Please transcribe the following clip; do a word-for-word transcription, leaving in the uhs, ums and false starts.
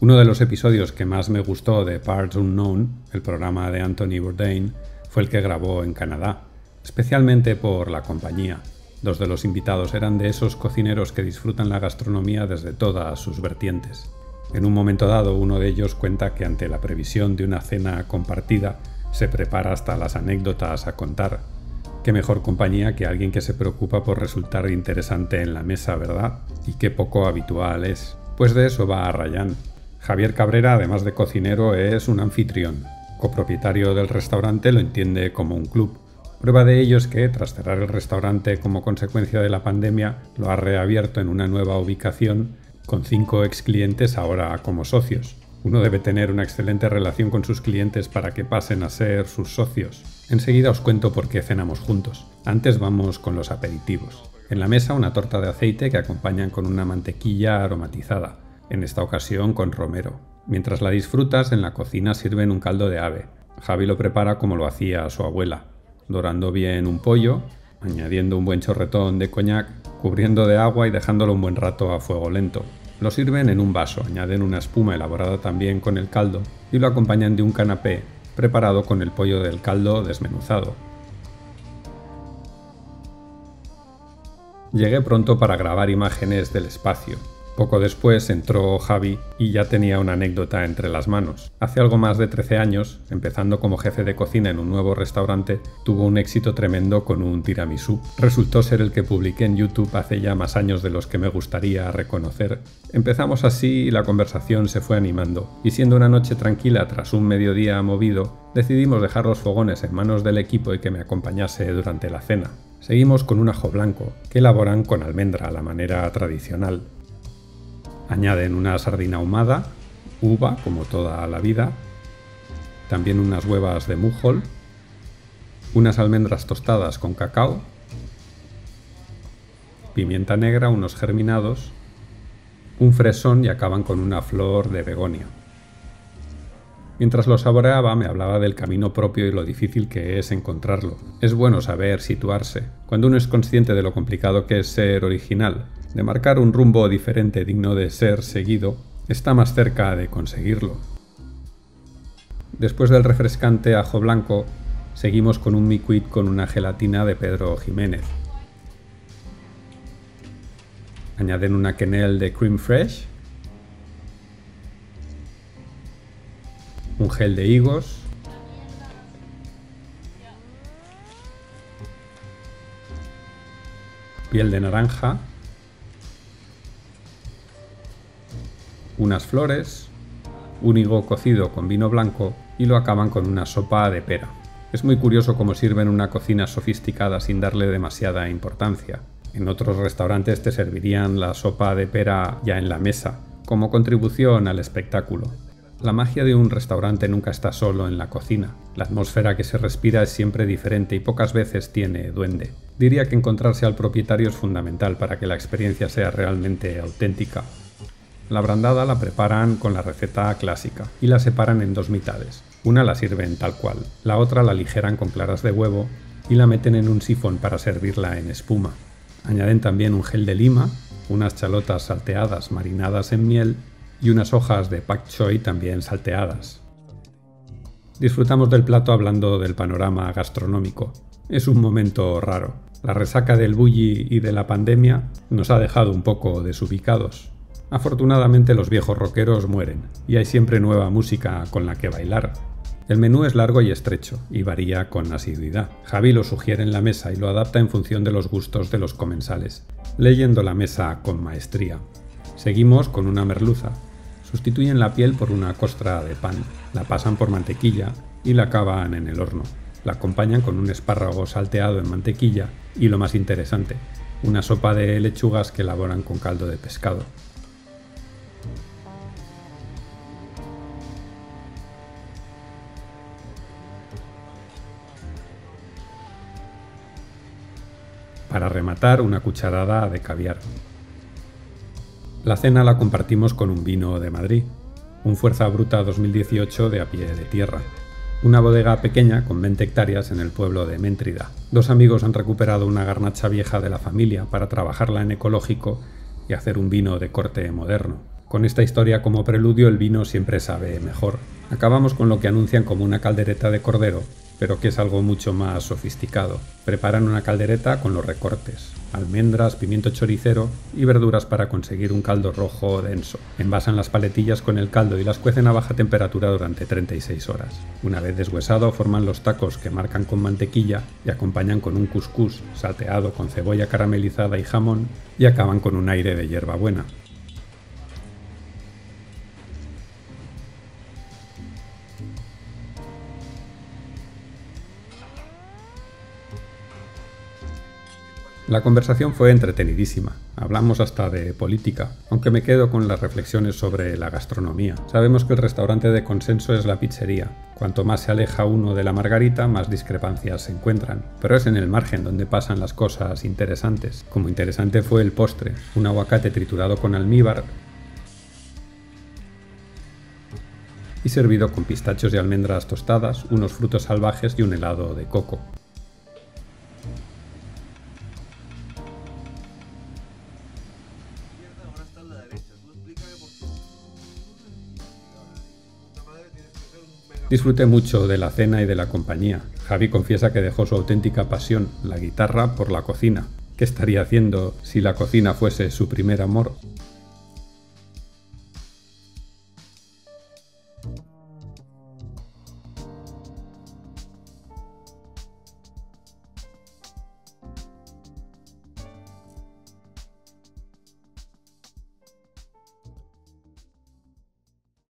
Uno de los episodios que más me gustó de Parts Unknown, el programa de Anthony Bourdain, fue el que grabó en Canadá, especialmente por la compañía. Dos de los invitados eran de esos cocineros que disfrutan la gastronomía desde todas sus vertientes. En un momento dado, uno de ellos cuenta que ante la previsión de una cena compartida, se prepara hasta las anécdotas a contar. Qué mejor compañía que alguien que se preocupa por resultar interesante en la mesa, ¿verdad? Y qué poco habitual es. Pues de eso va a Rayán. Javier Cabrera, además de cocinero, es un anfitrión. Copropietario del restaurante, lo entiende como un club. Prueba de ello es que, tras cerrar el restaurante como consecuencia de la pandemia, lo ha reabierto en una nueva ubicación con cinco ex clientes ahora como socios. Uno debe tener una excelente relación con sus clientes para que pasen a ser sus socios. Enseguida os cuento por qué cenamos juntos. Antes vamos con los aperitivos. En la mesa una torta de aceite que acompañan con una mantequilla aromatizada, en esta ocasión con romero. Mientras la disfrutas, en la cocina sirven un caldo de ave. Javi lo prepara como lo hacía su abuela, dorando bien un pollo, añadiendo un buen chorretón de coñac, cubriendo de agua y dejándolo un buen rato a fuego lento. Lo sirven en un vaso, añaden una espuma elaborada también con el caldo y lo acompañan de un canapé preparado con el pollo del caldo desmenuzado. Llegué pronto para grabar imágenes del espacio. Poco después entró Javi y ya tenía una anécdota entre las manos. Hace algo más de trece años, empezando como jefe de cocina en un nuevo restaurante, tuvo un éxito tremendo con un tiramisú. Resultó ser el que publiqué en YouTube hace ya más años de los que me gustaría reconocer. Empezamos así y la conversación se fue animando, y siendo una noche tranquila tras un mediodía movido, decidimos dejar los fogones en manos del equipo y que me acompañase durante la cena. Seguimos con un ajo blanco, que elaboran con almendra a la manera tradicional. Añaden una sardina ahumada, uva, como toda la vida, también unas huevas de mújol, unas almendras tostadas con cacao, pimienta negra, unos germinados, un fresón y acaban con una flor de begonia. Mientras lo saboreaba me hablaba del camino propio y lo difícil que es encontrarlo. Es bueno saber situarse. Cuando uno es consciente de lo complicado que es ser original, de marcar un rumbo diferente digno de ser seguido, está más cerca de conseguirlo. Después del refrescante ajo blanco, seguimos con un mi-cuit con una gelatina de Pedro Jiménez. Añaden una quenelle de cream fresh, un gel de higos, piel de naranja, unas flores, un higo cocido con vino blanco y lo acaban con una sopa de pera. Es muy curioso cómo sirven una cocina sofisticada sin darle demasiada importancia. En otros restaurantes te servirían la sopa de pera ya en la mesa, como contribución al espectáculo. La magia de un restaurante nunca está solo en la cocina. La atmósfera que se respira es siempre diferente y pocas veces tiene duende. Diría que encontrarse al propietario es fundamental para que la experiencia sea realmente auténtica. La brandada la preparan con la receta clásica y la separan en dos mitades. Una la sirven tal cual, la otra la aligeran con claras de huevo y la meten en un sifón para servirla en espuma. Añaden también un gel de lima, unas chalotas salteadas marinadas en miel y unas hojas de pak choi también salteadas. Disfrutamos del plato hablando del panorama gastronómico. Es un momento raro. La resaca del bulli y de la pandemia nos ha dejado un poco desubicados. Afortunadamente los viejos rockeros mueren y hay siempre nueva música con la que bailar. El menú es largo y estrecho y varía con asiduidad. Javi lo sugiere en la mesa y lo adapta en función de los gustos de los comensales, leyendo la mesa con maestría. Seguimos con una merluza. Sustituyen la piel por una costra de pan, la pasan por mantequilla y la acaban en el horno. La acompañan con un espárrago salteado en mantequilla y, lo más interesante, una sopa de lechugas que elaboran con caldo de pescado. Para rematar, una cucharada de caviar. La cena la compartimos con un vino de Madrid, un Fuerza Bruta dos mil dieciocho de a pie de tierra. Una bodega pequeña con veinte hectáreas en el pueblo de Méntrida. Dos amigos han recuperado una garnacha vieja de la familia para trabajarla en ecológico y hacer un vino de corte moderno. Con esta historia como preludio, el vino siempre sabe mejor. Acabamos con lo que anuncian como una caldereta de cordero, pero que es algo mucho más sofisticado. Preparan una caldereta con los recortes, almendras, pimiento choricero y verduras para conseguir un caldo rojo denso. Envasan las paletillas con el caldo y las cuecen a baja temperatura durante treinta y seis horas. Una vez deshuesado, forman los tacos que marcan con mantequilla y acompañan con un cuscús salteado con cebolla caramelizada y jamón, y acaban con un aire de hierbabuena. La conversación fue entretenidísima, hablamos hasta de política, aunque me quedo con las reflexiones sobre la gastronomía. Sabemos que el restaurante de consenso es la pizzería. Cuanto más se aleja uno de la margarita, más discrepancias se encuentran. Pero es en el margen donde pasan las cosas interesantes. Como interesante fue el postre, un aguacate triturado con almíbar y servido con pistachos y almendras tostadas, unos frutos salvajes y un helado de coco. Disfruté mucho de la cena y de la compañía. Javi confiesa que dejó su auténtica pasión, la guitarra, por la cocina. ¿Qué estaría haciendo si la cocina fuese su primer amor?